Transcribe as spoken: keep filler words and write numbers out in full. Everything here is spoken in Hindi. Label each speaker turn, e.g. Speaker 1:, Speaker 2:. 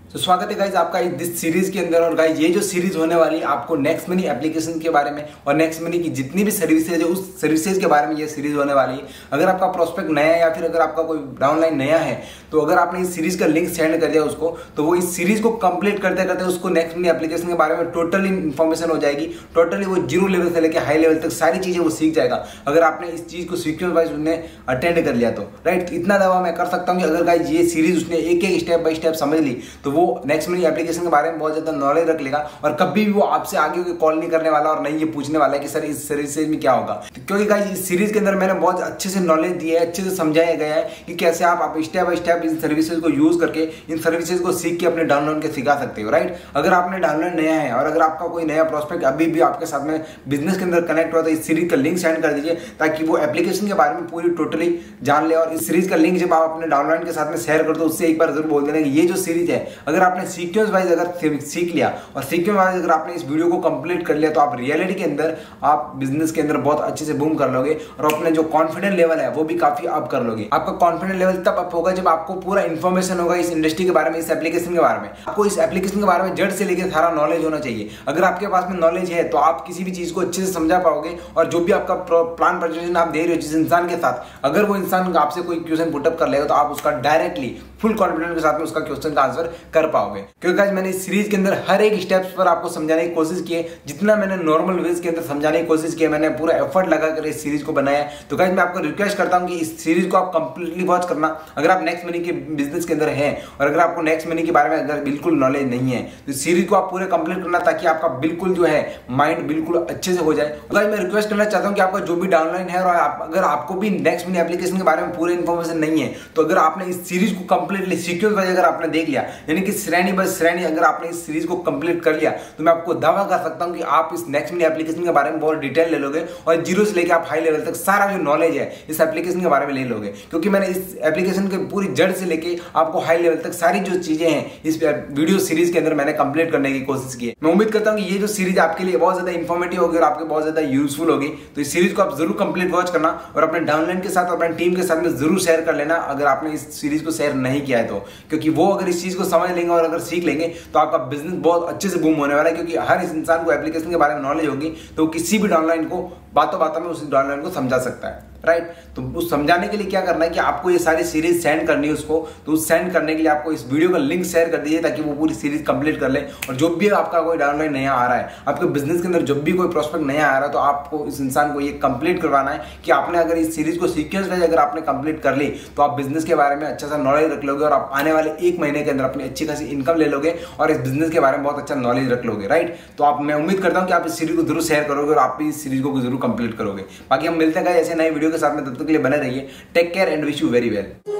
Speaker 1: तो स्वागत है गाइज आपका इस सीरीज के अंदर। और गाइज ये जो सीरीज होने वाली आपको नेक्स्ट मनी एप्लीकेशन के बारे में और नेक्स्ट मनी की जितनी भी सर्विसेज है उस सर्विसेज के बारे में ये सीरीज होने वाली है। अगर आपका प्रोस्पेक्ट नया है या फिर अगर आपका कोई डाउनलाइन नया है तो अगर आपने इस सीरीज का लिंक सेंड कर दिया उसको, तो वो इस सीरीज को कंप्लीट करते करते उसको नेक्स्ट मनी एप्लीकेशन के बारे में टोटली इन्फॉर्मेशन हो जाएगी। टोटली वो जीरो लेवल से लेकर हाई लेवल तक सारी चीजें वो सीख जाएगा अगर आपने इस चीज को सीक्वेंस वाइज उसने अटेंड कर लिया तो। राइट, इतना दावा मैं कर सकता हूँ कि अगर गाइज ये सीरीज उसने एक एक स्टेप बाय स्टेप समझ ली तो वो नेक्स्ट मनी एप्लीकेशन के बारे में बहुत ज्यादा नॉलेज रख लेगा और कभी भी वो आपसे आगे कॉल नहीं करने वाला और नहीं ये पूछने वाला है कि सर इस सर्विसेज में क्या होगा। क्योंकि गाइस इस सीरीज के अंदर मैंने बहुत अच्छे से नॉलेज दी है, अच्छे से समझाया गया है कि कैसे आप, आप स्टेप बाय स्टेप इन सर्विसेज को यूज करके इन सर्विसेज को सीख के अपने डाउनलोड के सिखा सकते हो। राइट, अगर आपने डाउनलोड नया है और अगर आपका कोई नया प्रोस्पेक्ट अभी भी आपके साथ में बिजनेस के अंदर कनेक्ट हुआ तो इस सीरीज का लिंक सेंड कर दीजिए ताकि वो एप्लीकेशन के बारे में पूरी टोटली जान ले। और इस सीरीज का लिंक जब आप अपने डाउनलोड के साथ में शेयर कर दो उससे एक बार जरूर बोल देना कि ये जो सीरीज है अगर आपने सीक्वेंस वाइज अगर सीख लिया और सीक्वेंस वाइज अगर आपने इस वीडियो को कंप्लीट कर लिया तो आप रियलिटी के अंदर आप बिजनेस के अंदर बहुत अच्छे से बूम कर लोगे और अपने जो कॉन्फिडेंस लेवल है वो भी काफी अप कर लोगे। आपका कॉन्फिडेंस लेवल तब अप होगा जब आपको पूरा इंफॉर्मेशन होगा इस इंडस्ट्री के बारे में, इस एप्लीकेशन के बारे में। आपको इस एप्लीकेशन के बारे में जड़ से लेकर सारा नॉलेज होना चाहिए। अगर आपके पास में नॉलेज है तो आप किसी भी चीज को अच्छे से समझा पाओगे और जो भी आपका प्लान प्रेजेंटेशन आप दे रहे हो जिस इंसान के साथ, अगर वो इंसान आपसे कोई क्वेश्चन पुटअप कर लेगा तो आप उसका डायरेक्टली फुल कॉन्फिडेंस के साथ में उसका क्वेश्चन का आंसर कर पाओगे। क्योंकि गाइस मैंने इस सीरीज के अंदर हर एक स्टेप्स पर आपको समझाने की कोशिश की है, जितना मैंने नॉर्मल वेज के अंदर समझाने की कोशिश की है, मैंने पूरा एफर्ट लगाकर इस सीरीज को बनाया है। तो गाइस मैं आपको रिक्वेस्ट करता हूं कि इस सीरीज को आप कंप्लीटली वॉच करना अगर आप नेक्स्ट मनी के बिजनेस के अंदर हैं और अगर आपको नेक्स्ट मनी के बारे में अगर बिल्कुल नॉलेज नहीं है तो इस सीरीज को आप पूरे कंप्लीट करना ताकि आपका बिल्कुल जो है माइंड बिल्कुल अच्छे से हो जाए। तो गाइस मैं रिक्वेस्ट करना चाहता हूं कि आपका जो भी डाउनलाइन है और आप, अगर आपको भी नेक्स्ट मनी एप्लीकेशन के बारे में पूरी इन्फॉर्मेशन नहीं है तो अगर आपने इस सीरीज को कंप्लीटली सीक्वेंस वाइज अगर आपने देख लिया यानी कि श्रेणी बाय श्रेणी अगर आपने इस सीरीज को कंप्लीट कर लिया तो मैं आपको दावा कर सकता हूं कि आप इस नेक्स्ट मनी एप्लीकेशन के बारे में बहुत डिटेल ले लोगे और जीरो से लेकर आप हाई लेवल तक सारा जो नॉलेज है इस एप्लीकेशन के बारे में ले लोगे। क्योंकि मैंने इस एप्लीकेशन के पूरी जड़ से लेके आपको हाई लेवल तक सारी जो चीजें हैं इस वीडियो सीरीज के अंदर मैंने कंप्लीट करने की कोशिश की है। मैं उम्मीद करता हूं कि ये जो सीरीज आपके लिए बहुत ज्यादा इंफॉर्मेटिव होगी और आपके बहुत ज्यादा यूजफुल होगी। तो इस सीरीज को आप जरूर कंप्लीट वॉच करना और अपने डाउनलाइन के साथ अपने टीम के साथ में जरूर शेयर कर लेना अगर आपने इस सीरीज को शेयर नहीं किया है तो। क्योंकि वो अगर इस चीज को समझ लेंगे और अगर सीख लेंगे तो आपका बिजनेस बहुत अच्छे से बूम होने वाला है। क्योंकि हर इस इंसान को एप्लीकेशन के बारे में नॉलेज होगी तो किसी भी डाउनलाइन को बातों बातों में उस डाउनलाइन को समझा सकता है। राइट, तो उस समझाने के लिए क्या करना है कि आपको ये सारी सीरीज सेंड करनी है उसको। तो उस सेंड करने के लिए आपको इस वीडियो का लिंक शेयर कर दीजिए ताकि वो पूरी सीरीज कंप्लीट कर ले। और जो भी आपका कोई डाउनलाइन नया आ रहा है, आपके बिजनेस के अंदर जब भी कोई प्रोस्पेक्ट नया आ रहा है तो आपको इस इंसान को ये कंप्लीट करवाना है कि आपने अगर इस सीरीज को सीक्वेंस वाइज अगर आपने कंप्लीट कर ली तो आप बिजनेस के बारे में अच्छा सा नॉलेज रख लोगे और आप आने वाले एक महीने के अंदर अपनी अच्छी खासी इनकम ले लोगे और इस बिजनेस के बारे में बहुत अच्छा नॉलेज रख लोगे। राइट, तो आप, मैं उम्मीद करता हूं कि आप इस सीरीज को जरूर शेयर करोगे और आप भी इस सीरीज को जरूर कंप्लीट करोगे। बाकी हम मिलते हैं ऐसे नए वीडियो के साथ में, तब तक के लिए बने रहिए। Take care and wish you very well.